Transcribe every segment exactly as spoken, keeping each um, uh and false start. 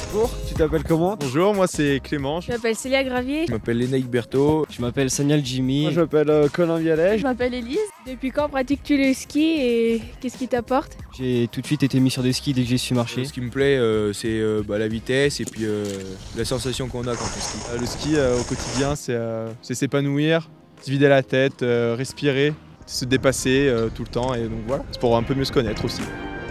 Bonjour, tu t'appelles comment? Bonjour, moi c'est Clément. Je m'appelle Célia Gravier. Je m'appelle Lénaïque Berthaud. Je m'appelle Saniel Jimmy. Moi je m'appelle euh, Colin Vialet. Je m'appelle Élise. Depuis quand pratiques-tu le ski et qu'est-ce qui t'apporte? J'ai tout de suite été mis sur des skis dès que j'ai su marcher. Euh, ce qui me plaît, euh, c'est euh, bah, la vitesse et puis euh, la sensation qu'on a quand on skie. Euh, le ski euh, au quotidien, c'est euh, s'épanouir, se vider la tête, euh, respirer, se dépasser euh, tout le temps. Et donc voilà, c'est pour un peu mieux se connaître aussi.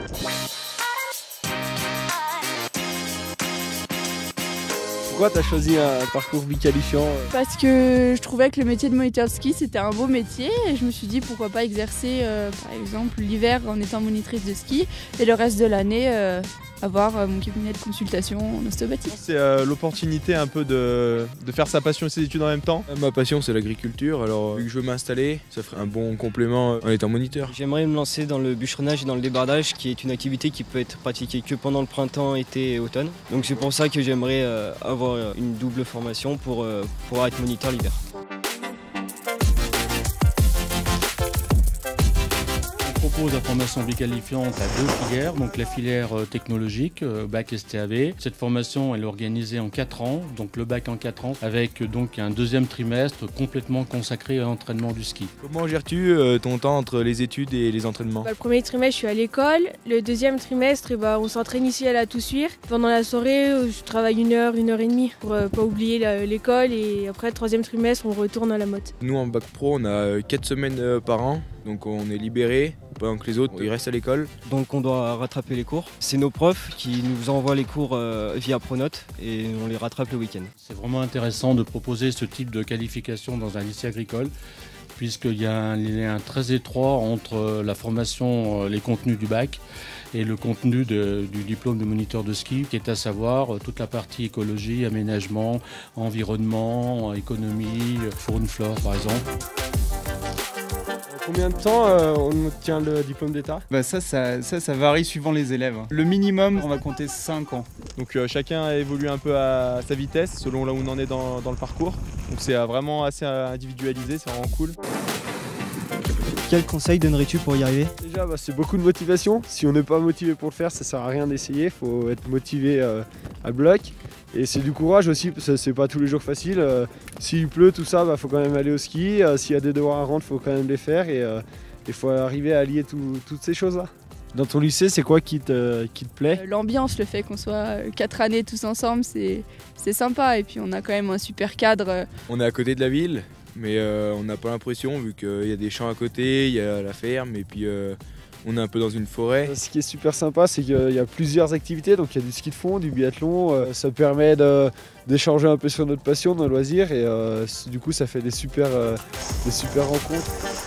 Pourquoi tu as choisi un parcours biqualifiant? Parce que je trouvais que le métier de moniteur de ski c'était un beau métier et je me suis dit pourquoi pas exercer euh, par exemple l'hiver en étant monitrice de ski et le reste de l'année euh, avoir euh, mon cabinet de consultation en ostéopathie. C'est euh, l'opportunité un peu de, de faire sa passion et ses études en même temps. Euh, ma passion c'est l'agriculture, alors vu que je veux m'installer, ça ferait un bon complément en étant moniteur. J'aimerais me lancer dans le bûcheronnage et dans le débardage qui est une activité qui peut être pratiquée que pendant le printemps, été et automne. Donc c'est pour ça que j'aimerais euh, avoir une double formation pour euh, pouvoir être moniteur l'hiver. On propose la formation biqualifiante à deux filières, donc la filière technologique, bac S T A V. Cette formation elle est organisée en quatre ans, donc le bac en quatre ans, avec donc un deuxième trimestre complètement consacré à l'entraînement du ski. Comment gères-tu euh, ton temps entre les études et les entraînements? Bah, le premier trimestre, je suis à l'école. Le deuxième trimestre, eh bah, on s'entraîne ici à la Toussuire. Pendant la soirée, je travaille une heure, une heure et demie pour euh, pas oublier l'école. Et après, le troisième trimestre, on retourne à la motte. Nous en bac pro, on a quatre semaines euh, par an, donc on est libéré. Pendant que les autres ils restent à l'école. Donc on doit rattraper les cours. C'est nos profs qui nous envoient les cours euh, via Pronote et on les rattrape le week-end. C'est vraiment intéressant de proposer ce type de qualification dans un lycée agricole puisqu'il y a un lien très étroit entre la formation, les contenus du bac et le contenu de, du diplôme de moniteur de ski qui est à savoir toute la partie écologie, aménagement, environnement, économie, faune, flore par exemple. Combien de temps euh, on obtient le diplôme d'état? Bah ça, ça, ça, ça varie suivant les élèves. Le minimum, on va compter cinq ans. Donc euh, chacun évolue un peu à sa vitesse selon là où on en est dans, dans le parcours. Donc c'est euh, vraiment assez individualisé, c'est vraiment cool. Quel conseil donnerais-tu pour y arriver? Déjà bah, c'est beaucoup de motivation. Si on n'est pas motivé pour le faire, ça sert à rien d'essayer. Il faut être motivé euh, à bloc. Et c'est du courage aussi, parce que c'est pas tous les jours facile. Euh, S'il pleut, tout ça, bah, faut quand même aller au ski. Euh, S'il y a des devoirs à rendre, faut quand même les faire. Et il euh, faut arriver à allier tout, toutes ces choses-là. Dans ton lycée, c'est quoi qui te, qui te plaît? L'ambiance, le fait qu'on soit quatre années tous ensemble, c'est sympa. Et puis on a quand même un super cadre. On est à côté de la ville, mais euh, on n'a pas l'impression vu qu'il y a des champs à côté, il y a la ferme et puis euh, on est un peu dans une forêt. Ce qui est super sympa, c'est qu'il y a plusieurs activités. Donc il y a du ski de fond, du biathlon. Euh, ça permet d'échanger un peu sur notre passion, nos loisirs. Et euh, du coup, ça fait des super, euh, des super rencontres.